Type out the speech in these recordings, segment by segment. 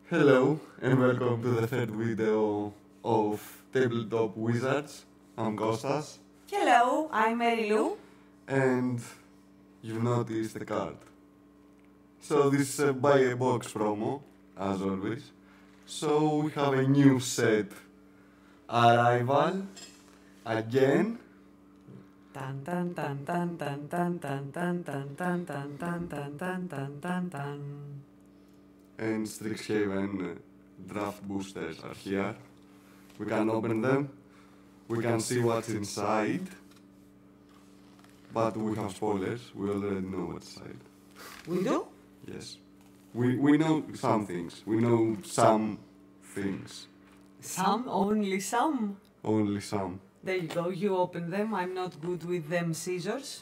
Hello and welcome to the third video of Tabletop Wizards. I'm Kostas. Hello, I'm Mary Lou. And you've noticed the card. So this is a buy a box promo, as always. So we have a new set. Arrival. Again. Tan tan tan tan tan tan tan tan tan tan tan tan tan tan tan tan tan. And Strixhaven draft boosters are here. We can open them. We can see what's inside. But we have spoilers. We already know what's inside. We do? Yes. We know some things. We know some things. Some? Only some? Only some. There you go, you open them. I'm not good with them scissors.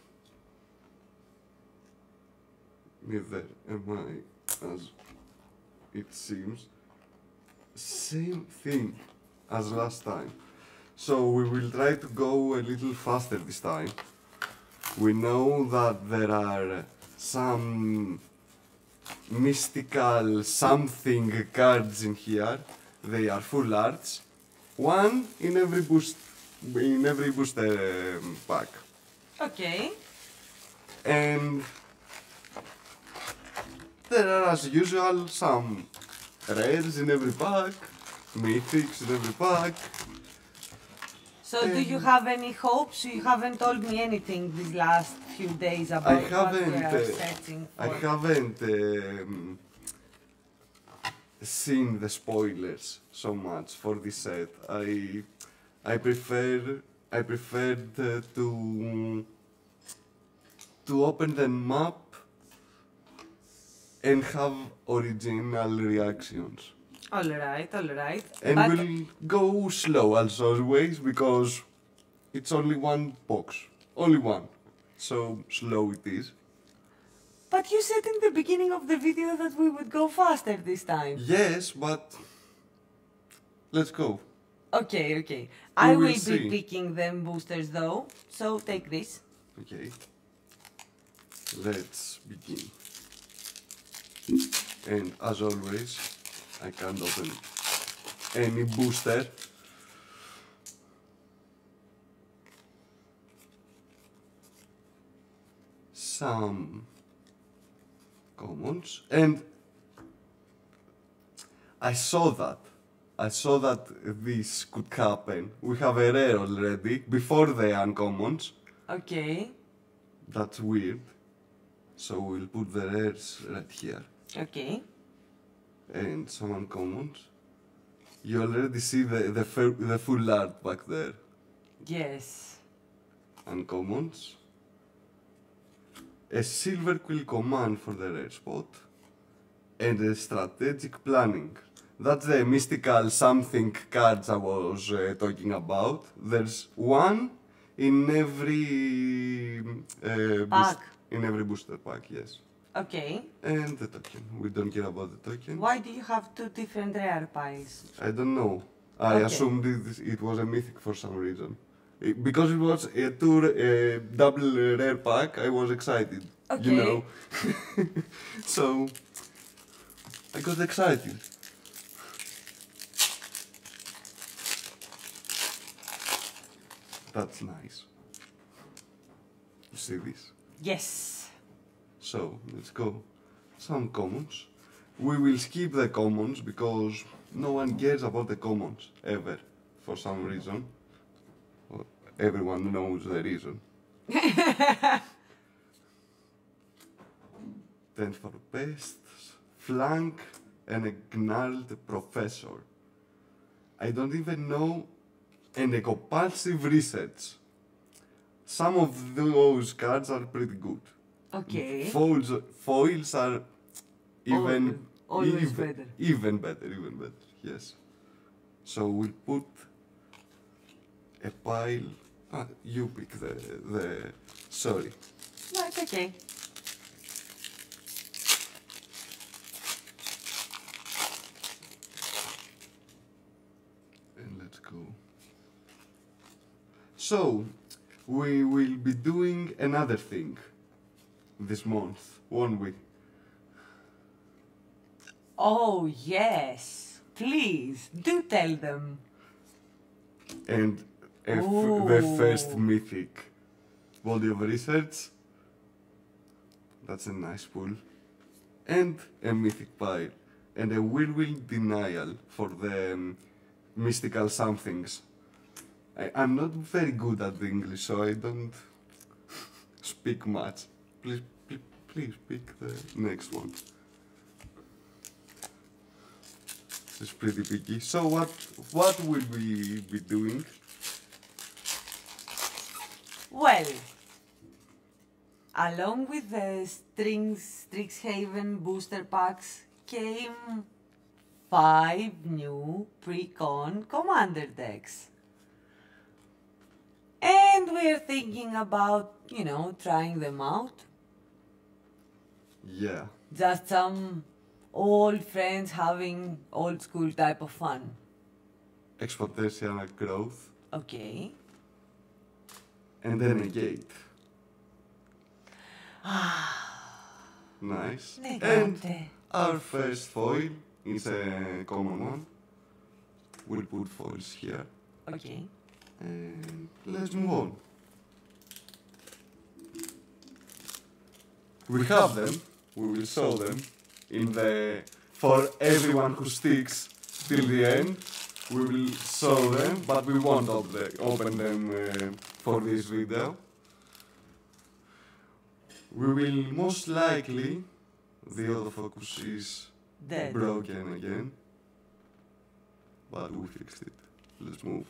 Neither am I, as it seems. Same thing as last time. So we will try to go a little faster this time. We know that there are some mystical something cards in here. They are full arts. One in every booster pack. Okay. And there are, as usual, some rares in every pack, mythics in every pack. So do you have any hopes? You haven't told me anything these last few days about what we are searching for. I haven't seen the spoilers so much for this set. I preferred to open the map and have original reactions. Alright, alright. And we'll go slow as always because it's only one box. Only one. So slow it is. But you said in the beginning of the video that we would go faster this time. Yes, but let's go. Okay, okay. I will see. be picking them boosters though, so take this. Okay. Let's begin. And as always, I can't open any booster. Some commons, and I saw that this could happen. We have a rare already before the uncommons. Okay. That's weird. So we'll put the rares right here. Okay. And some uncommons. You already see the full art back there. Yes. Uncommons. A silver quill command for the rare spot. And a strategic planning. That's the mystical something cards I was talking about. There's one in every pack. In every booster pack, yes. Okay. And the token. We don't care about the token. Why do you have two different rare piles? I don't know. I assumed it was a mythic for some reason. Because it was a double rare pack, I was excited. Okay. You know. So I got excited. That's nice. You see this? Yes. So, let's go. Some commons. We will skip the commons because no one cares about the commons, ever, for some reason. Well, everyone knows the reason. 10 for pests, flank, and a gnarled professor. I don't even know, and a compulsive research. Some of those cards are pretty good. Okay. Foils are always better. Even better, yes. So we'll put a pile. You pick the. Sorry. No, it's okay. And let's go. So, we will be doing another thing this month, won't we? Oh, yes. Please, do tell them. And the first mythic body of research. That's a nice pool. And a mythic pile. And a will denial for the mystical somethings. I'm not very good at English, so I don't speak much. Please pick the next one. This is pretty picky. So what will we be doing? Well, along with the Strixhaven booster packs came 5 new pre-con commander decks. And we're thinking about, you know, trying them out. Yeah. Just some old friends having old school type of fun. Exponential growth. Okay. And then a gate. Nice. And our first foil is a common one. We'll put foils here. Okay. And let's move on. We have them. We will show them in the for everyone who sticks till the end. We will show them, but we won't open them for this video. We will most likely, the autofocus is Dead. broken again, but we fixed it. Let's move.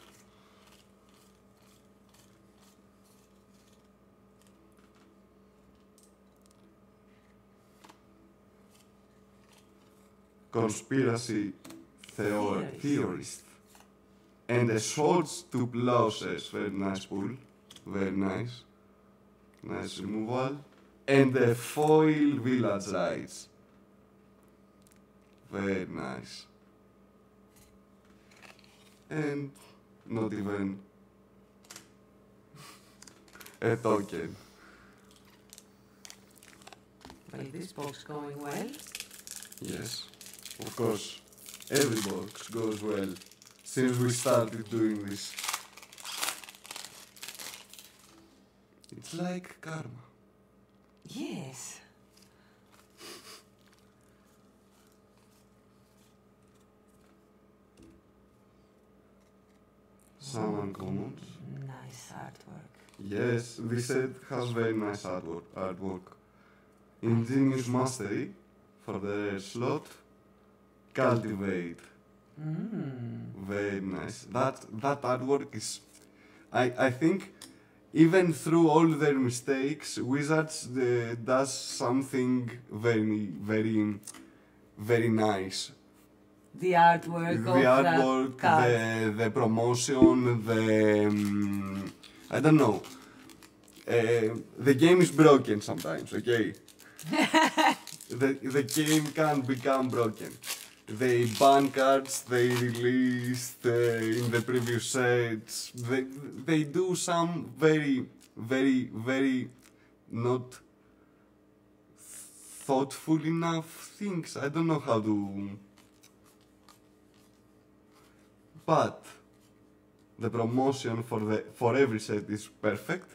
Conspiracy theorist. And a swords to plowshares. Very nice pull. Very nice. Nice removal. And a foil village rides. Very nice. And not even a token. Well, this box going well. Yes. Of course, every box goes well since we started doing this. It's like karma. Yes. Some uncommons. Nice artwork. Yes, this set has very nice artwork. Ingenious Mastery for the slot. Cultivate. Very nice. That artwork is... I think even through all their mistakes, Wizards does something very nice. The artwork, the promotion, I don't know. The game is broken sometimes, okay? the game can become broken. They ban cards they released in the previous sets. They do some very not thoughtful enough things. I don't know how to... But the promotion for every set is perfect.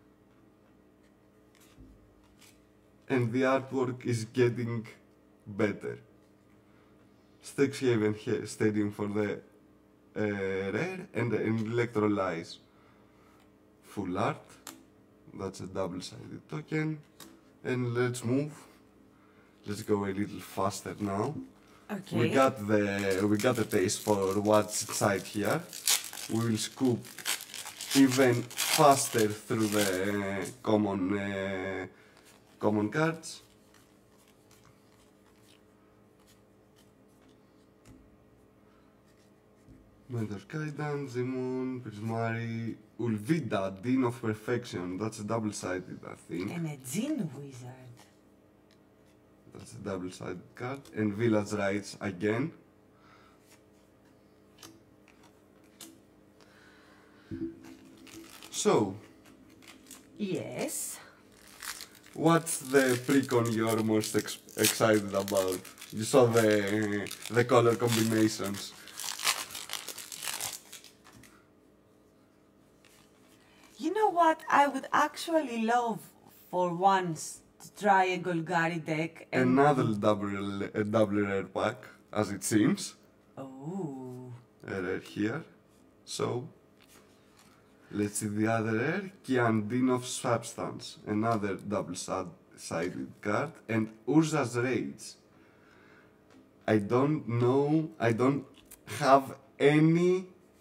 And the artwork is getting better. Strixhaven Stadium for the rare and Electrolyze. Full art. That's a double-sided token. And let's move. Let's go a little faster now. Okay. We got the taste for what's inside here. We will scoop even faster through the common cards. Mentor's Guidance, Zimon, Prismari, Ulvida, Dean of Perfection. That's a double-sided, I think. And a Djinn Wizard. That's a double-sided card. And Village Rites again. So. Yes. What's the pre-con you're most excited about? You saw the color combinations. You know what? I would actually love for once to try a Golgari deck. And Another double rare pack, as it seems. oh. A rare here. So, let's see the other rare. Kiandin of Substance. Another double-sided card. And Urza's Rage. I don't know. I don't have any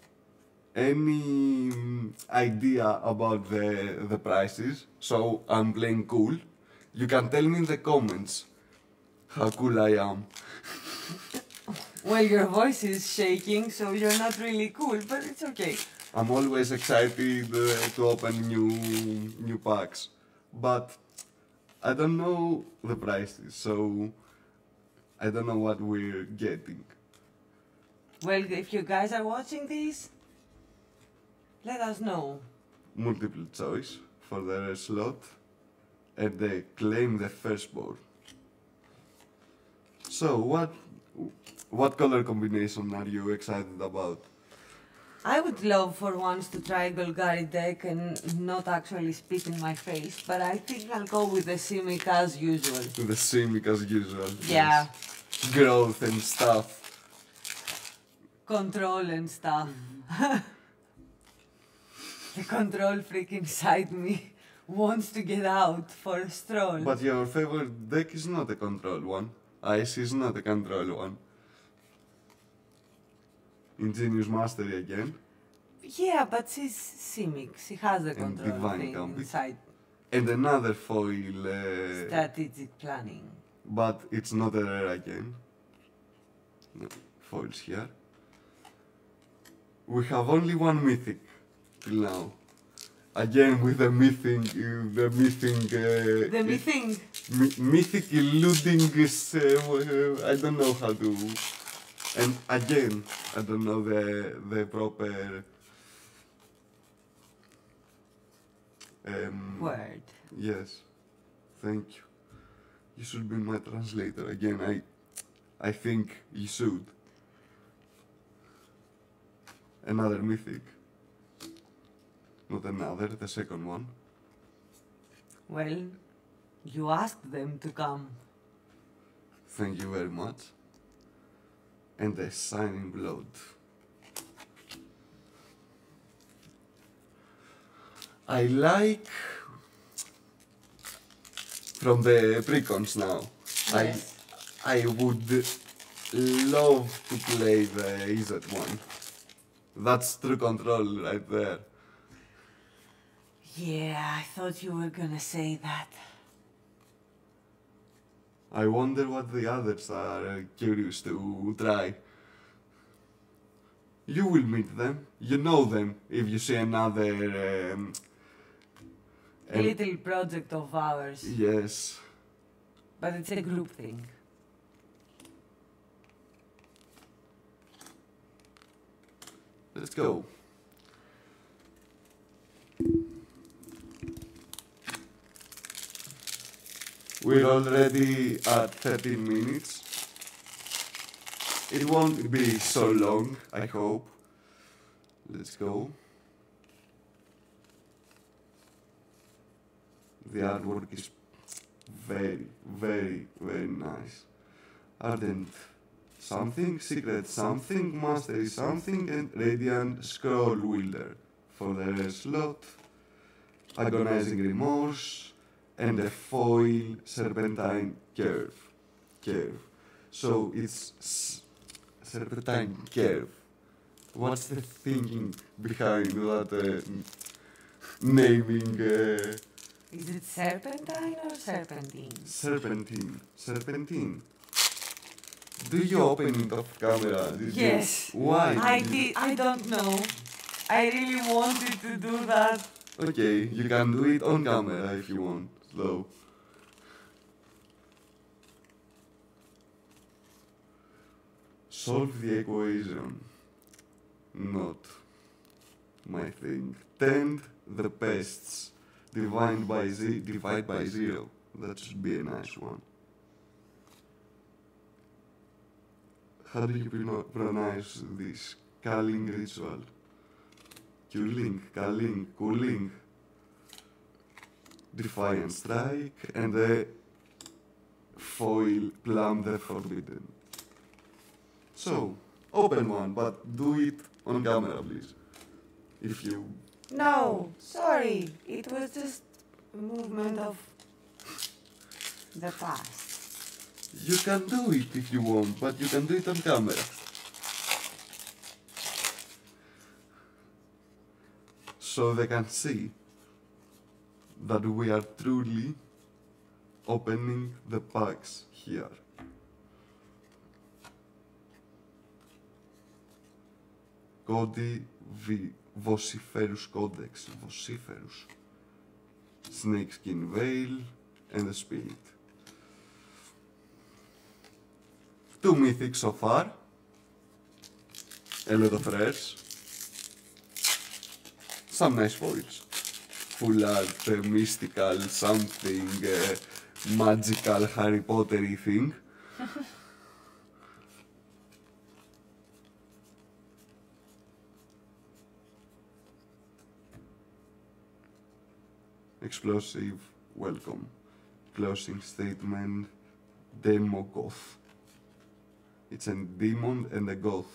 idea about the prices, so I'm playing cool. You can tell me in the comments how cool I am. Well, your voice is shaking, so you're not really cool, but it's okay. I'm always excited to open new packs, but I don't know the prices, so I don't know what we're getting. Well, if you guys are watching this, let us know. Multiple choice for the rare slot, and they claim the firstborn. So what color combination are you excited about? I would love for once to try Golgari deck and not actually spit in my face, but I think I'll go with the Simic as usual. The Simic as usual. Yeah. Yes. Growth and stuff. Control and stuff. The control freak inside me wants to get out for a stroll. But your favorite deck is not a control one. Ice is not a control one. Ingenious Mastery again. Yeah, but she's Simic. She has the And control Divine thing Gambit. inside. And another foil. Strategic planning. But it's not a rare again. No, foils here. We have only one mythic till now. Again with the mythic, The mything. mythic eluding is, I don't know how to, and again, I don't know the proper Word. Yes, thank you. You should be my translator again. I think you should. Another mythic. Not another, the second one. Well, you asked them to come. Thank you very much. And the Shining Blood. I like from the precons now. Yes. I would love to play the EZ one. That's true control right there. Yeah, I thought you were gonna say that. I wonder what the others are curious to try. You will meet them. You know them if you see another. A little project of ours. Yes. But it's a group thing. Let's go. We're already at 13 minutes. It won't be so long, I hope. Let's go. The artwork is very, very, very nice. Ardent something, secret something, mastery something, and radiant scroll wielder for the rare slot. Agonizing remorse, and a foil serpentine curve. So it's serpentine curve. What's the thinking behind that naming? Is it serpentine or serpentine? Serpentine. Do you open it off camera? Yes. Why? I don't know. I really wanted to do that. Okay, you can do it on camera if you want, though. Solve the equation. Not my thing. Tend the pests. Divide by 0. That should be a nice one. how do you pronounce this culling ritual? Culling, cooling, Defiant Strike, and the foil Plum the Forbidden. So, open one, but do it on camera, please. If you... No, sorry, it was just a movement of the past. You can do it if you want, but you can do it on camera. So they can see that we are truly opening the packs here. Cody Vociferous Codex, Vociferous, Snakeskin Veil, and the Spirit. 2 mythics so far. A lot of rares. Some nice foils. Full art, mystical, something, magical, Harry Potter-y thing. Explosive welcome. Closing statement. Demogoth. It's a demon and a goth.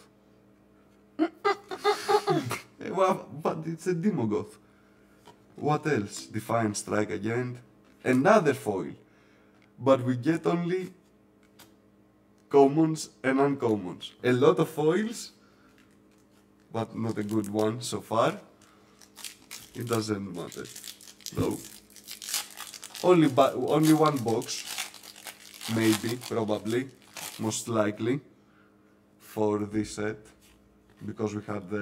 Well, but it's a Demogoth. What else? Defiant Strike again. Another foil. But we get only commons and uncommons. A lot of foils, but not a good one so far. It doesn't matter, though. Only one box, maybe, probably, most likely, for this set, because we had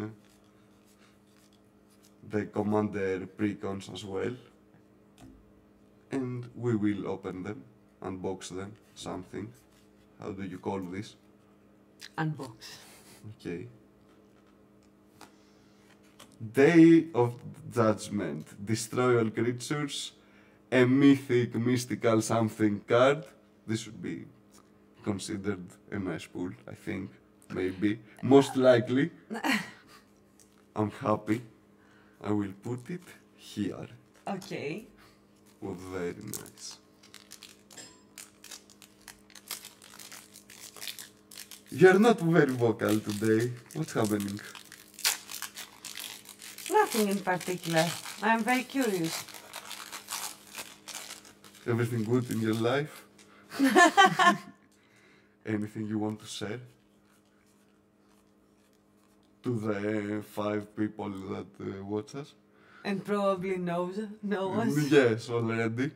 the Commander precons as well, and we will open them, unbox them, something. How do you call this? Unbox. Okay. Day of Judgment. Destroy all creatures. A mythic, mystical something card. This should be considered a nice pull, I think. Maybe. Most likely. I'm happy. I will put it here. Okay. Oh, very nice. You're not very vocal today. What's happening? Nothing in particular. I'm very curious. Everything good in your life? Anything you want to share? To the 5 people that watch us? And probably know us. Yes, already.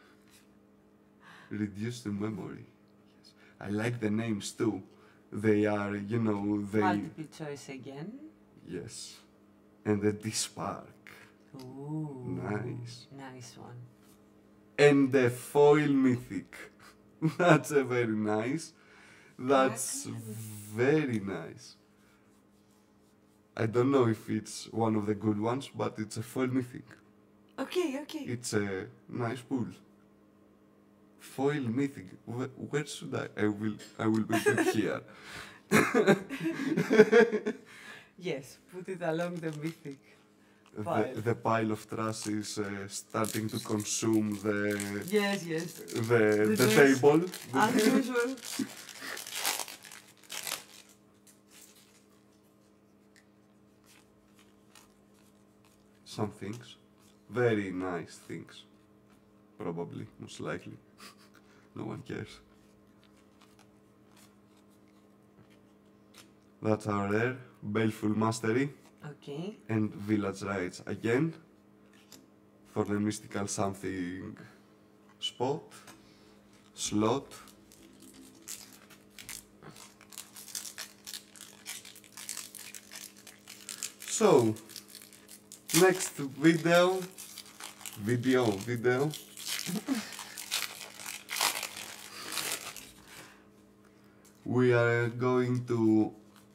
Reduce the memory. Yes. I like the names too. They are, you know, they... Multiple choice again. Yes. And the Dispark. Ooh. Nice. Nice one. And the Foil Mythic. That's a very nice. That's very nice. I don't know if it's one of the good ones, but it's a Foil Mythic. Okay, okay. It's a nice pull. Foil Mythic. Where should I will put it here. Yes, put it along the mythic pile. The pile of trash is starting to consume the... Yes. The table. As usual. Some things. Very nice things. Probably, most likely. No one cares. That's our rare. Baleful Mastery. Okay. And Village Rites again. For the mystical something spot. Slot. So, next video. We are going to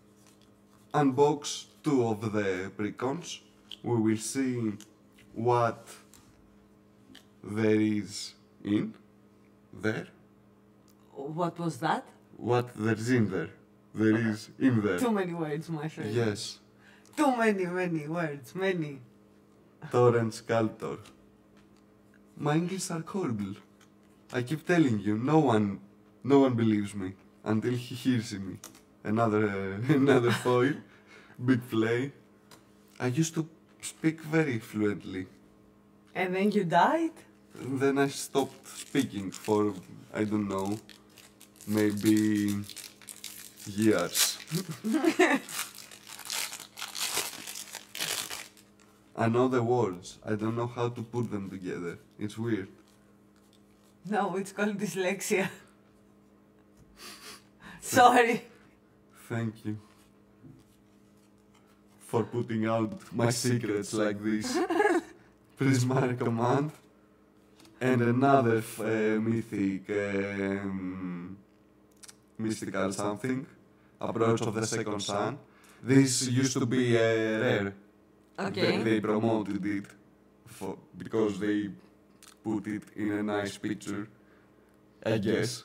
unbox 2 of the precons. We will see what there is in there. What was that? What there's in there. there is in there. Too many words, my friend. Yes. Too many words, many. Torrent sculptor. My English are horrible. I keep telling you, no one believes me until he hears me. Another foil, big play. I used to speak very fluently. And then you died? And then I stopped speaking for, I don't know, maybe years. I know the words, I don't know how to put them together. It's weird. No, it's called dyslexia. Sorry. Thank you for putting out my secrets like this. Prismatic Command and another mythic mystical something, Approach of the Second Sun. This used to be rare. Okay. They promoted it because they put it in a nice picture, I guess.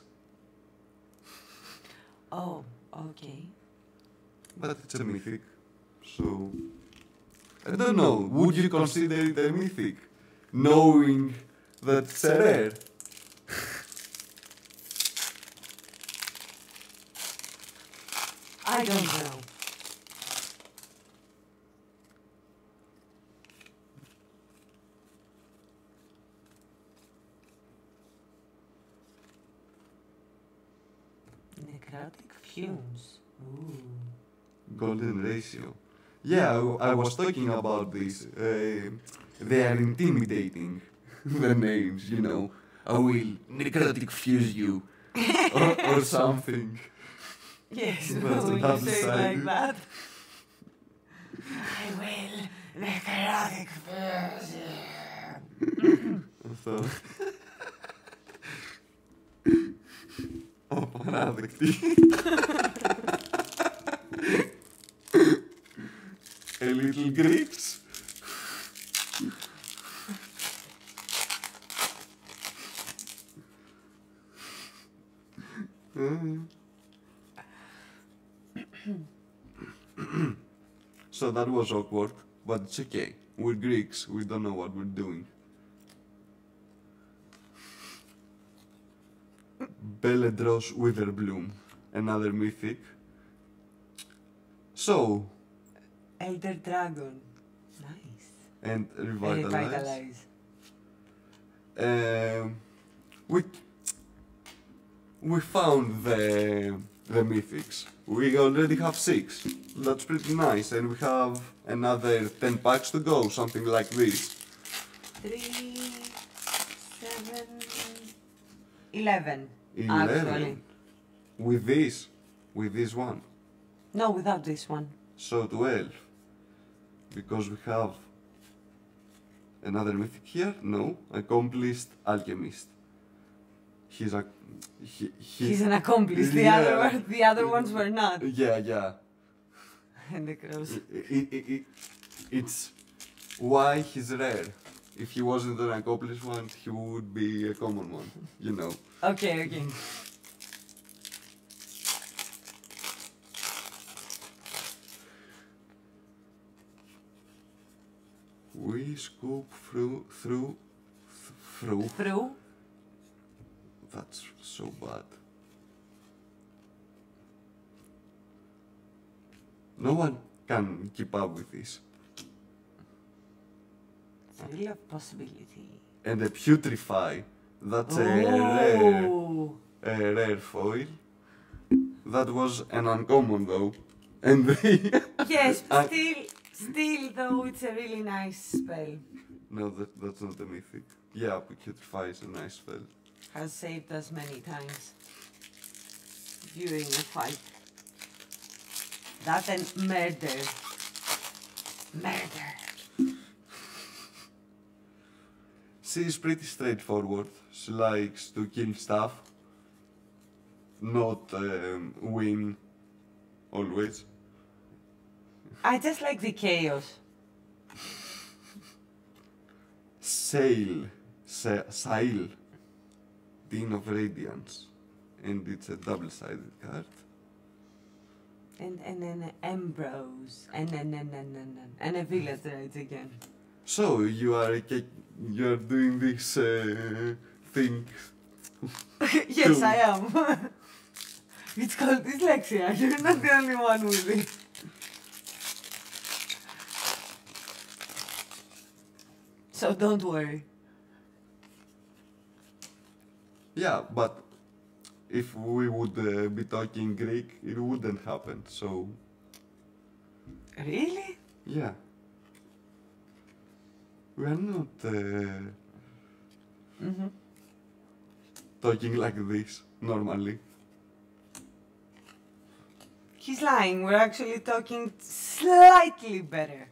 Oh, okay. But it's a mythic, so I don't know. Would you consider it a mythic, knowing that it's a rare? I don't know. Necrotic fumes. Ooh. Golden ratio. Yeah, I was talking about this. They are intimidating. The names, you know. I will necrotic fuse you, or something. Yes, That's when you double say it sided. like that. I will necrotic fuse you. Αυτό. Απαράδεκτη. A little Greeks. So that was awkward, but it's okay. We're Greeks, we don't know what we're doing. Beledros Witherbloom, another mythic. So, Elder Dragon. Nice. and Revitalize. Revitalize. We found the mythics. We already have 6. That's pretty nice, and we have another 10 packs to go, something like this. 3, 7, 11. 11. Actually. With this one. No, without this one. So 12. Because we have another mythic here. No, Accomplished Alchemist. He's an accomplice. The other ones were not. Yeah. And the crows. It's why he's rare. If he wasn't an accomplished one, he would be a common one, you know. Okay. We scoop through. That's so bad. No one can keep up with this. Field of possibility. And a putrefy. That's a rare foil. That was an uncommon though. And they Yes, but still though it's a really nice spell. No, that's not a mythic. Yeah, putrefy is a nice spell. Has saved us many times during a fight. That and murder. She's pretty straightforward. She likes to kill stuff, not win always. I just like the chaos. Sail, Dean of Radiance, and it's a double-sided card. And then Ambrose. And a village raids again. So you are doing this thing. Yes, I am. It's called dyslexia. You're not the only one with it. So don't worry. Yeah, but if we would be talking Greek, it wouldn't happen. So. Really? Yeah. We are not talking like this normally. He's lying. We're actually talking slightly better.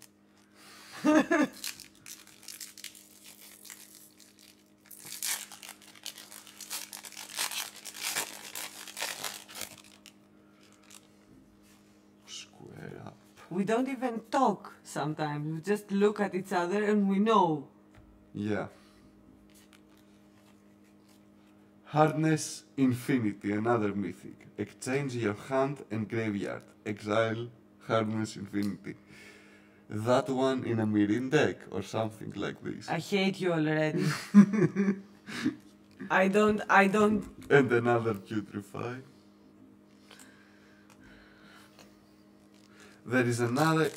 Square up. We don't even talk sometimes. We just look at each other and we know. Yeah. Hardness Infinity, another mythic. Exchange your hand and graveyard. Exile Hardness Infinity. That one in a Mirin deck or something like this. I hate you already. I don't. And another Putrefy. There is a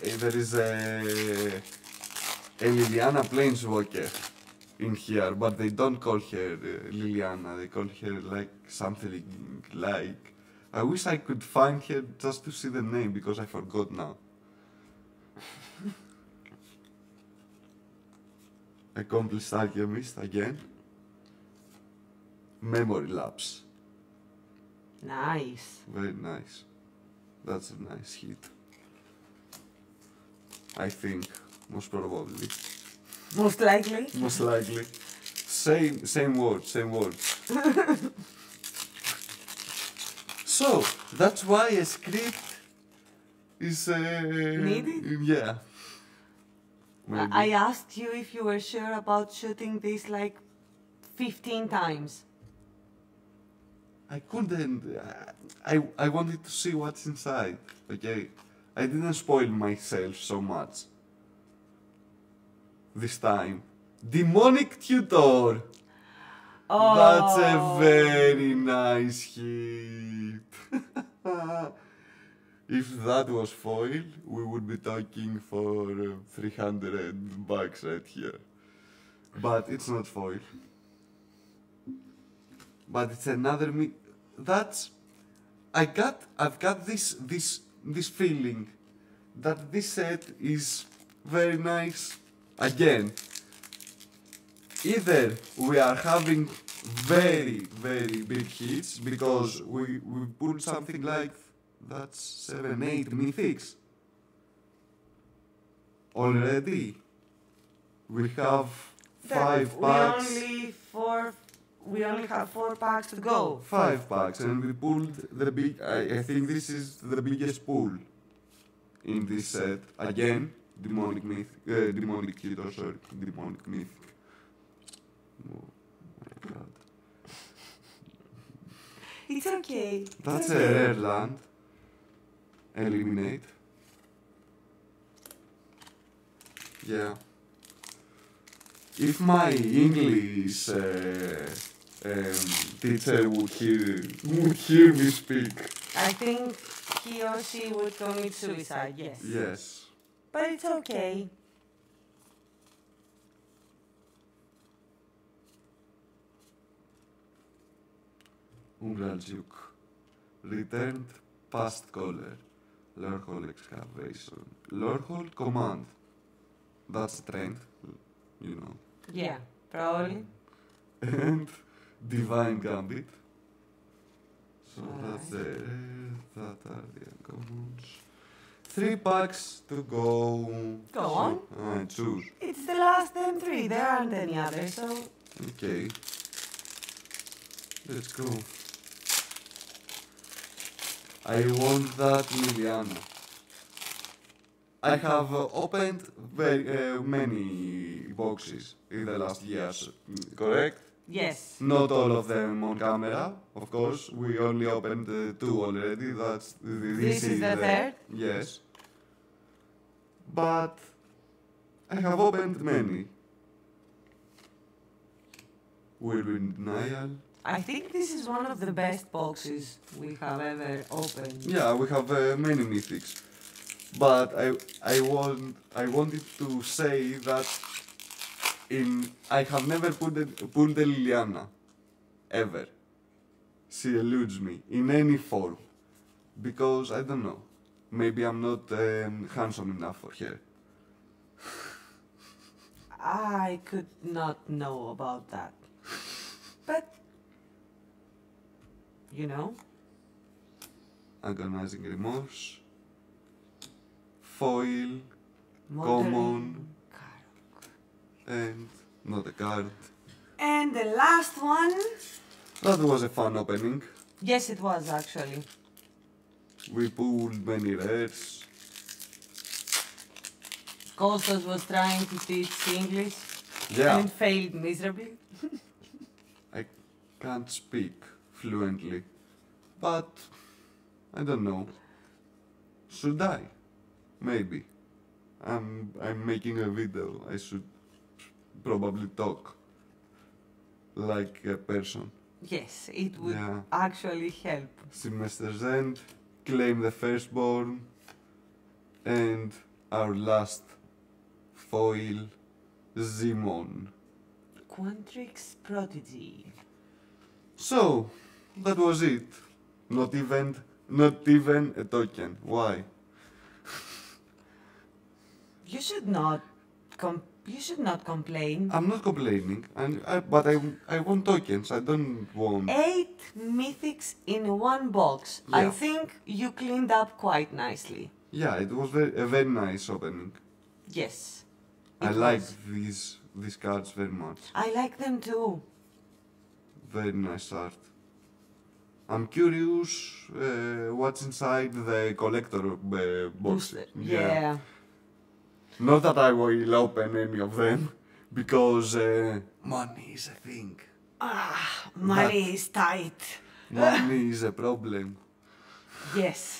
Liliana Planeswalker in here, but they don't call her Liliana, they call her like something like... I wish I could find her just to see the name, because I forgot now. Accomplished Alchemist again. Memory Lapse. Nice. Very nice. That's a nice hit. I think, most probably. Most likely? Most likely. Same words. So, that's why a script is... needed? Yeah. Maybe. I asked you if you were sure about shooting this like 15 times. I couldn't... I wanted to see what's inside, okay? I didn't spoil myself so much. This time. Demonic Tutor! Oh. That's a very nice hit. If that was foil, we would be talking for $300 right here. But it's not foil. But it's another that's... I've got this feeling that this set is very nice. Again, either we are having very big hits because we pulled something like that's 7-8 mythics already. We have 5 packs. We only have 4 packs to go. 5 packs, and we pulled the big... I think this is the biggest pull in this set. Again, Demonic Mythic, Demonic Tutor, sorry, Demonic Mythic. Oh my god. It's okay. That's a rare land. Eliminate. Yeah. If my English teacher would hear me speak. I think he or she would commit suicide, yes. Yes. But it's okay. Umbral Duke. Returned past caller. Lorehole excavation. Lorehole command. That's trend, you know. Yeah, probably. And Divine Gambit. So that's that are the uncommons. 3 packs to go. Go on. Choose. It's the last M3, there aren't any others, so... Okay. Let's go. I want that Liliana. I have opened very many boxes in the last years, correct? Yes. Not all of them on camera, of course. We only opened 2 already. This is the third? Yes. But I have opened many. Will we denial? I think this is one of the best boxes we have ever opened. Yeah, we have many mythics. But I wanted to say that I have never pulled a Liliana. Ever. She eludes me in any form. Because, I don't know. Maybe I'm not handsome enough for her. I could not know about that. But, you know. Agonizing remorse. Foil. Modern Common. card. And not a card. And the last one. That was a fun opening. Yes, it was actually. We pulled many rares. Kostas was trying to teach English Yeah. and failed miserably. I can't speak fluently. But I don't know. Should I? Maybe. I'm making a video. I should probably talk like a person. Yes, it would Yeah. actually help. Semester's end, claim the firstborn, and our last foil, Zimon. Quantrix Prodigy. So, that was it. Not even a token. Why? You should not complain. I'm not complaining, but I want tokens. I don't want. 8 mythics in one box. I Yeah. think you cleaned up quite nicely. Yeah, it was a very nice opening. Yes. I it like was. these cards very much. I like them too. Very nice art. I'm curious what's inside the collector box. Booster. Yeah. Not that I will open any of them, because money is a thing. Money is tight. Money is a problem. Yes.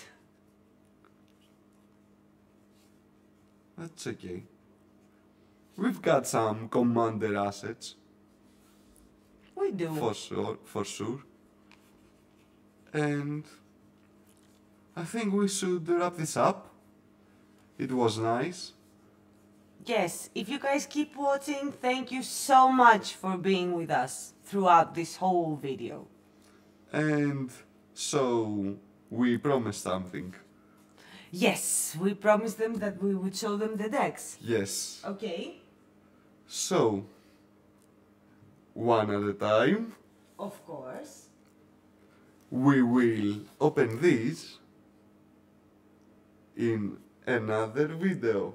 That's okay. We've got some commander assets. We do. For sure. And I think we should wrap this up. It was nice. Yes, if you guys keep watching, thank you so much for being with us throughout this whole video. And so we promised something. Yes, we promised them that we would show them the decks. Yes. Okay. So, one at a time, Of course. we will open these in another video.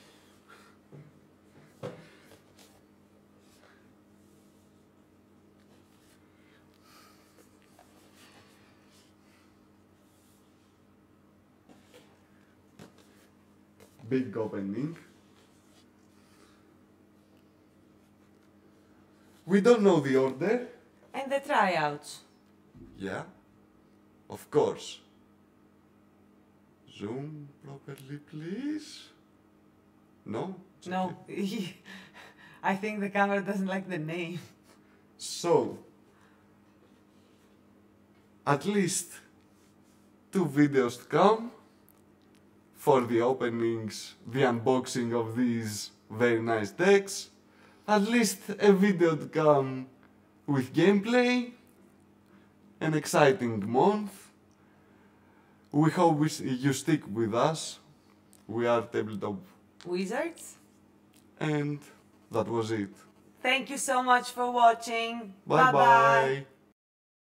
Big opening. We don't know the order. And the tryouts. Yeah, of course. Zoom properly, please. No? It's No, okay. I think the camera doesn't like the name. So, at least 2 videos to come for the openings, the unboxing of these very nice decks. At least a video to come with gameplay. An exciting month. We hope you stick with us. We are Tabletop. Wizards? And that was it. Thank you so much for watching. Bye bye.